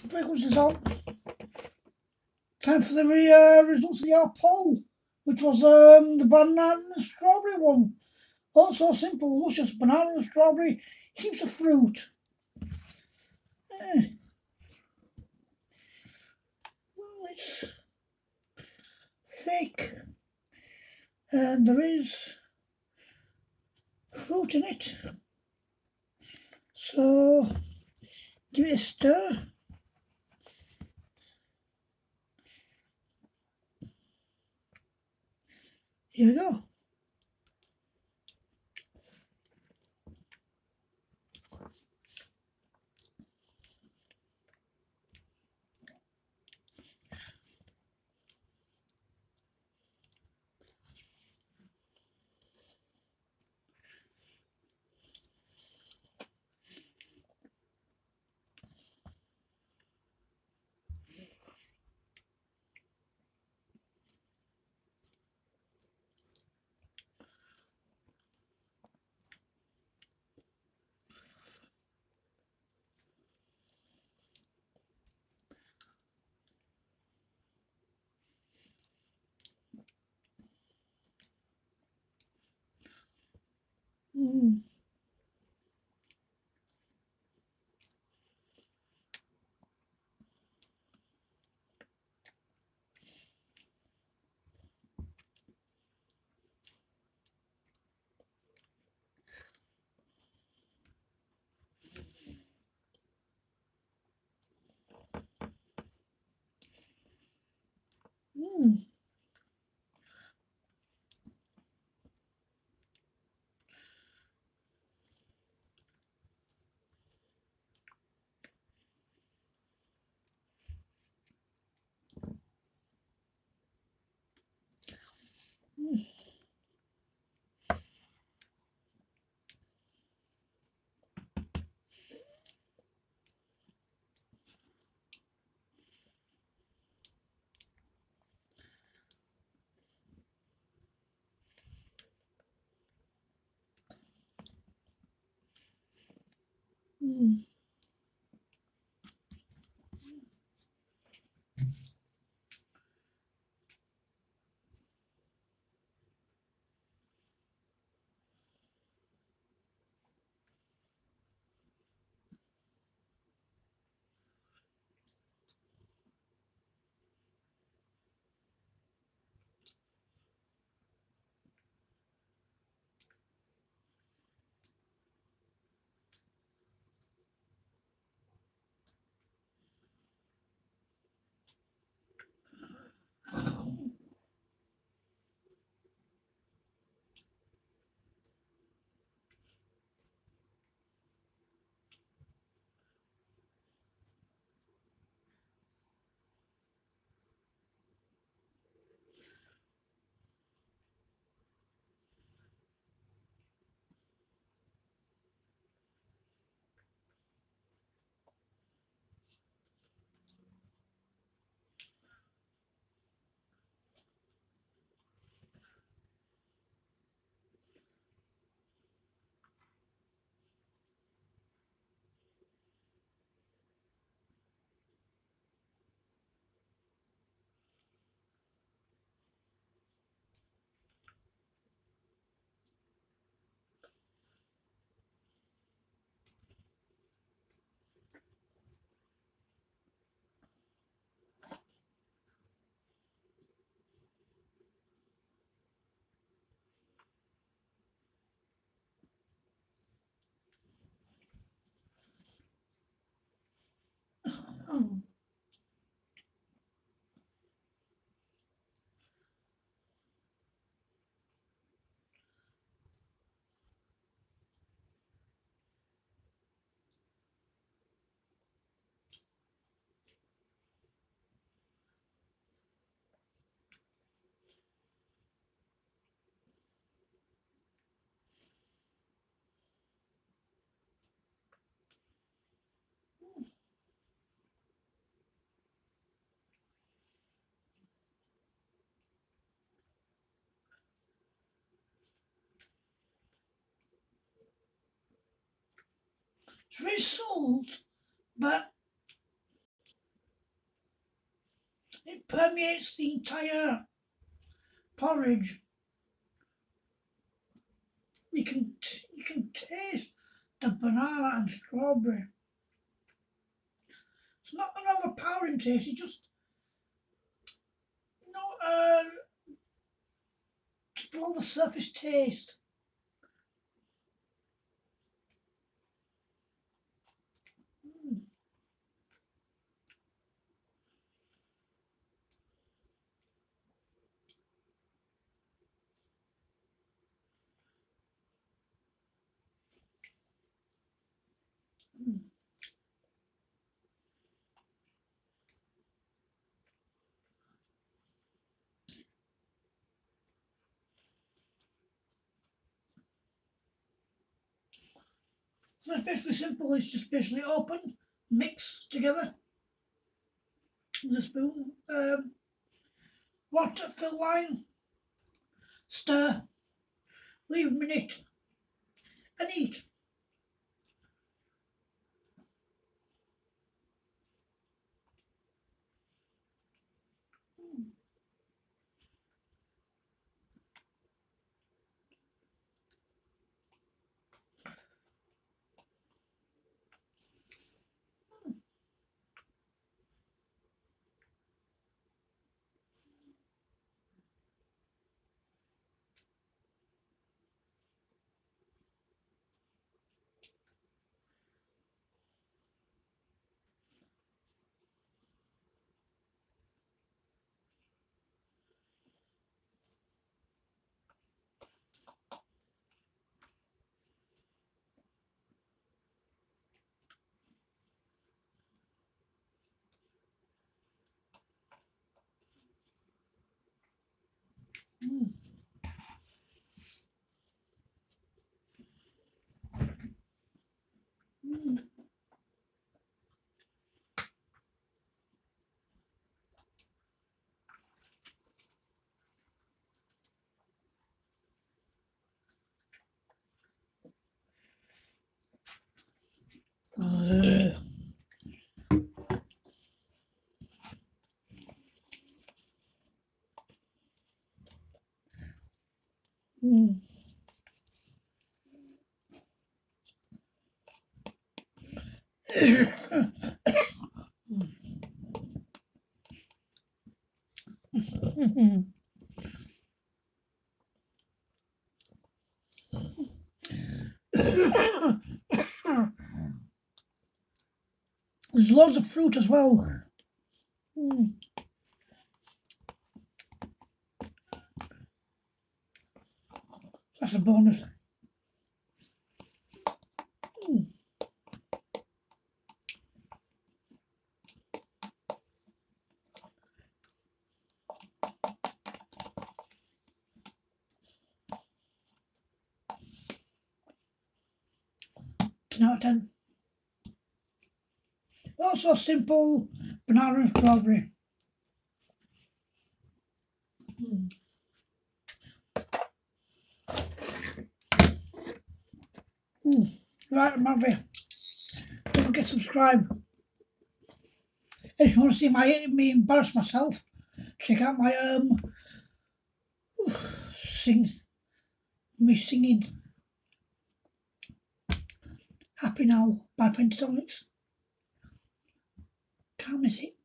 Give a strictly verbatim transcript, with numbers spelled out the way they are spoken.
frequencies on. Time for the re, uh, results of the poll, which was um, the banana and the strawberry one. Also simple, luscious banana and strawberry, heaps of fruit. Eh. Well, it's thick, and there is fruit in it. So give it a stir. Here we go. Mm. Mm. Mm. Mm. Oh. It's very salt, but permeates the entire porridge. You can t you can taste the banana and strawberry. It's not an overpowering taste. It's just you know, uh, just below the surface taste. Mm. Mm. So it's basically simple. It's just basically open, mix together with a spoon. Um, water, fill line, stir, leave a minute, and eat. Mm. Mm. Uh, mm. There's loads of fruit as well. Mm. That's a bonus. Mm. ten out of ten. Also simple, banana and strawberry. Mm. Mm. Right, I'm out of here. Don't forget to subscribe. And if you want to see my me embarrass myself, check out my um sing me singing Happy Now by Pentatonics. Can't miss it.